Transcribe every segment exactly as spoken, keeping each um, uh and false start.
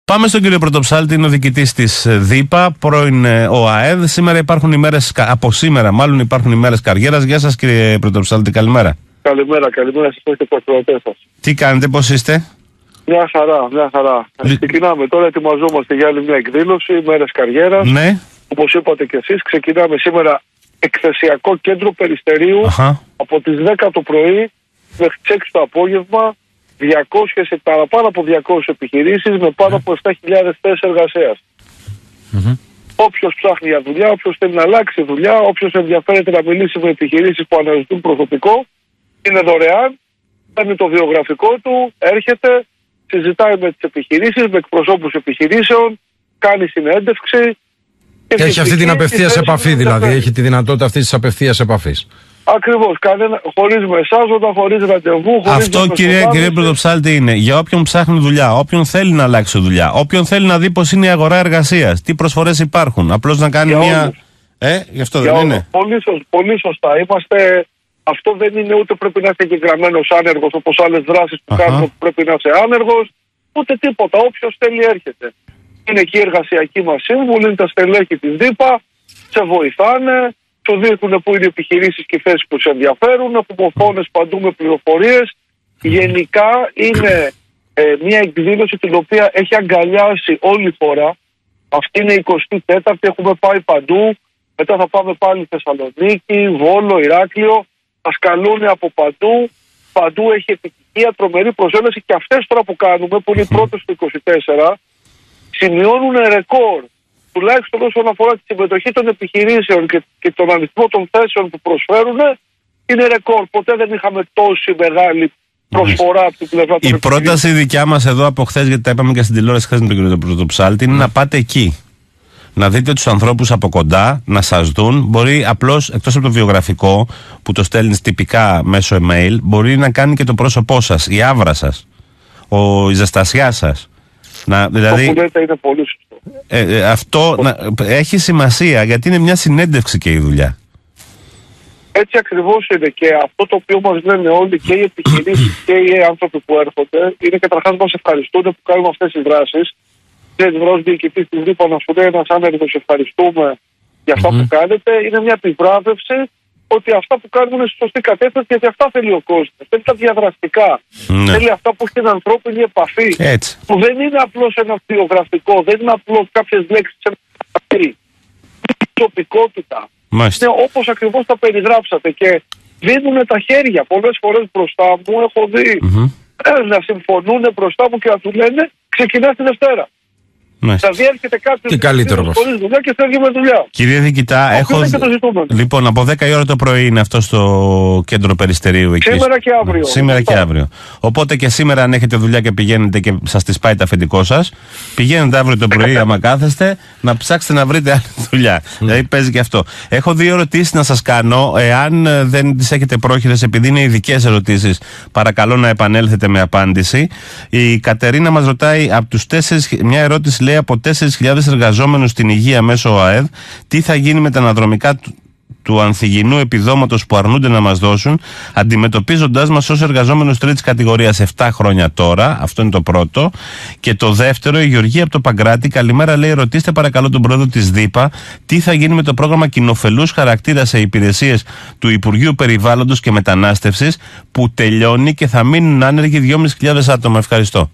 Πάμε στον κύριο Πρωτοψάλτη, είναι ο διοικητής της ΔΥΠΑ, πρώην ΟΑΕΔ. Σήμερα υπάρχουν ημέρες, από σήμερα μάλλον υπάρχουν ημέρες καριέρας. Γεια σας κύριε Πρωτοψάλτη, καλημέρα. Καλημέρα, καλημέρα σας και τους ακροατές σας. Τι κάνετε, πώς είστε? Μια χαρά, μια χαρά. Λ... Ξεκινάμε τώρα, ετοιμαζόμαστε για άλλη μια εκδήλωση, ημέρες καριέρας. Ναι. Όπως είπατε και εσείς, ξεκινάμε σήμερα εκθεσιακό κέντρο Περιστερίου. Αχα. Από τις δέκα το πρωί μέχρι τις έξι το απόγευμα. διακόσιες, παραπάνω από διακόσιες επιχειρήσεις με πάνω από επτά χιλιάδες θέσεις εργασίας. Mm-hmm. Όποιος ψάχνει για δουλειά, όποιος θέλει να αλλάξει δουλειά, όποιος ενδιαφέρεται να μιλήσει με επιχειρήσεις που αναζητούν προσωπικό, είναι δωρεάν. Παίρνει το βιογραφικό του, έρχεται, συζητάει με τις επιχειρήσεις, με εκπροσώπους επιχειρήσεων, κάνει συνέντευξη. Και έχει αυτή την απευθείας επαφή, δηλαδή. Έχει τη δυνατότητα αυτής της απευθείας επαφής. Ακριβώς, χωρίς μεσάζοντα, χωρίς ραντεβού. Χωρίς Αυτό κύριε, κύριε Πρωτοψάλτη είναι για όποιον ψάχνει δουλειά, όποιον θέλει να αλλάξει δουλειά, όποιον θέλει να δει πώς είναι η αγορά εργασίας, τι προσφορές υπάρχουν. Απλώς να κάνει για μια. Όλους. Ε, γι' αυτό για δεν όλους. είναι. Πολύ, σωστά, πολύ σωστά. Είμαστε. Αυτό δεν είναι ούτε πρέπει να είσαι εγγεγραμμένος άνεργος όπως άλλες δράσεις που Αχα. κάνουμε που πρέπει να είσαι άνεργος, ούτε τίποτα. Όποιος θέλει έρχεται. Είναι εκεί οι εργασιακοί μας σύμβουλοι, είναι τα στελέχη της ΔΥΠΑ, σε βοηθάνε, σου δείχνουν πού είναι οι επιχειρήσεις και οι θέσεις που σε ενδιαφέρουν, απομορφώνες παντού με πληροφορίες. Γενικά είναι ε, μια εκδήλωση την οποία έχει αγκαλιάσει όλη η χώρα. Αυτή είναι η εικοστή τέταρτη, έχουμε πάει παντού. Μετά θα πάμε πάλι Θεσσαλονίκη, Βόλο, Ηράκλειο. Μας καλούν από παντού. Παντού έχει επιτυχία, τρομερή προσέλευση και αυτές τώρα που κάνουμε, που είναι οι πρώτες του είκοσι τέσσερα, σημειώνουν ρεκόρ. Τουλάχιστον όσον αφορά τη συμμετοχή των επιχειρήσεων και, και τον αριθμό των θέσεων που προσφέρουν, είναι ρεκόρ. Ποτέ δεν είχαμε τόση μεγάλη προσφορά από την πλευρά των Η πρόταση δικιά μας εδώ από χθες, γιατί τα είπαμε και στην τηλεόραση χθες με τον κύριο Πρωτοψάλτη, είναι να πάτε εκεί. Να δείτε τους ανθρώπους από κοντά, να σας δουν. Μπορεί απλώς, εκτός από το βιογραφικό που το στέλνεις τυπικά μέσω email, μπορεί να κάνει και το πρόσωπό σας, η άβρα σας, ο, η ζεστασιά σας. Να, δηλαδή, αυτό που λέτε είναι πολύ σωστό. Ε, ε, αυτό να, έχει σημασία γιατί είναι μια συνέντευξη και η δουλειά. Έτσι ακριβώς είναι και αυτό το οποίο μας λένε όλοι και οι επιχειρήσεις και οι άνθρωποι που έρχονται είναι καταρχάς μας ευχαριστούν που κάνουμε αυτές τις δράσεις. Δεν βρω διοικητής της ΔΥΠΑ να σου λέει ένας άνεργος ευχαριστούμε για αυτά mm-hmm. που κάνετε. Είναι μια επιβράβευση ότι αυτά που κάνουμε είναι στη σωστή κατεύθυνση, γιατί αυτά θέλει ο κόσμος. Θέλει τα διαδραστικά. Ναι. Θέλει αυτά που έχει την ανθρώπινη επαφή. Έτσι. Που δεν είναι απλώς ένα βιογραφικό, δεν είναι απλώς κάποιες λέξεις σε ένα papir. Είναι προσωπικότητα. Μάλιστα. Είναι όπως ακριβώς τα περιγράψατε και δίνουν τα χέρια. Πολλές φορές μπροστά μου έχω δει mm-hmm. ε, να συμφωνούν μπροστά μου και να του λένε ξεκινάς τη Δευτέρα. Μάλιστα. Δηλαδή έρχεται κάποιος και καλύτερο χωρίς δουλειά και φεύγει με δουλειά. Κύριε Διοικητά, έχω. Λοιπόν, από δέκα η ώρα το πρωί είναι αυτό στο κέντρο Περιστερίου εκεί. Σήμερα και αύριο. Σήμερα και αύριο. Οπότε και σήμερα, αν έχετε δουλειά και πηγαίνετε και σας τη πάει το αφεντικό σας, πηγαίνετε αύριο το πρωί, άμα κάθεστε, να ψάξετε να βρείτε άλλη δουλειά. Δηλαδή παίζει και αυτό. Έχω δύο ερωτήσεις να σας κάνω. Εάν δεν τις έχετε πρόχειρες, επειδή είναι ειδικές ερωτήσεις, παρακαλώ να επανέλθετε με απάντηση. Η Κατερίνα μας ρωτάει από τους τέσσερις, μια ερώτηση. Λέει από τέσσερις χιλιάδες εργαζόμενους στην υγεία μέσω ΟΑΕΔ, τι θα γίνει με τα αναδρομικά του, του ανθυγινού επιδόματος που αρνούνται να μας δώσουν, αντιμετωπίζοντάς μας ως εργαζόμενους τρίτης κατηγορίας επτά χρόνια τώρα. Αυτό είναι το πρώτο. Και το δεύτερο, η Γεωργία από το Παγκράτη, καλημέρα, λέει, ρωτήστε παρακαλώ τον πρόεδρο της ΔΥΠΑ τι θα γίνει με το πρόγραμμα κοινοφελούς χαρακτήρα σε υπηρεσίες του Υπουργείου Περιβάλλοντος και Μετανάστευσης που τελειώνει και θα μείνουν άνεργοι δυόμισι χιλιάδες άτομα. Ευχαριστώ.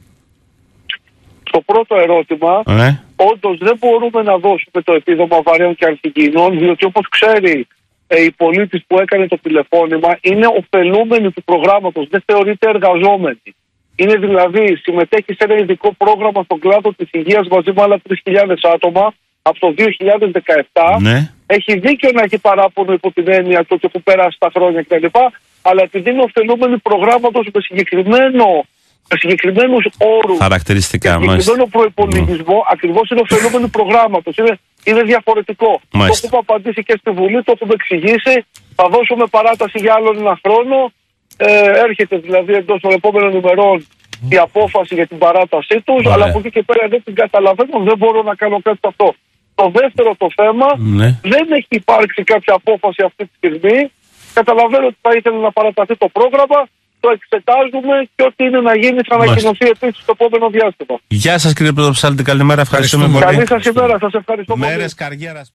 Το πρώτο ερώτημα, ναι. όντως δεν μπορούμε να δώσουμε το επίδομα βαρέων και ανθυγιεινών, διότι όπως ξέρει ε, η πολίτης που έκανε το τηλεφώνημα, είναι ωφελούμενοι του προγράμματος, δεν θεωρείται εργαζόμενοι. Είναι δηλαδή, συμμετέχει σε ένα ειδικό πρόγραμμα στον κλάδο της υγείας μαζί με άλλα τρεις χιλιάδες άτομα από το δύο χιλιάδες δεκαεπτά. Ναι. Έχει δίκιο να έχει παράπονο υπό την έννοια του ότι έχουν περάσει τα χρόνια κτλ. Αλλά επειδή είναι ωφελούμενοι προγράμματος με συγκεκριμένο. Με συγκεκριμένους όρους, χαρακτηριστικά, με συγκεκριμένο προϋπολογισμό, mm. ακριβώς είναι ωφελούμενοι προγράμματος. Είναι, είναι διαφορετικό. Μάλιστα. Το έχουμε απαντήσει και στη Βουλή, το έχουμε εξηγήσει. Θα δώσουμε παράταση για άλλον ένα χρόνο. Ε, έρχεται δηλαδή εντός των επόμενων ημερών mm. η απόφαση για την παράτασή τους. Mm. Αλλά από εκεί και πέρα δεν την καταλαβαίνω, δεν μπορώ να κάνω κάτι σε αυτό. Το δεύτερο το θέμα, mm. δεν έχει υπάρξει κάποια απόφαση αυτή τη στιγμή. Καταλαβαίνω ότι θα ήθελε να παραταθεί το πρόγραμμα. το εξετάζουμε και ό,τι είναι να γίνει θα ανακοινωθεί επίσης στο επόμενο διάστημα. Γεια σας κύριε Πρωτοψάλτη, καλημέρα, ευχαριστούμε πολύ. Καλή σας ημέρα, σας ευχαριστώ πολύ. Μέρες καριέρας.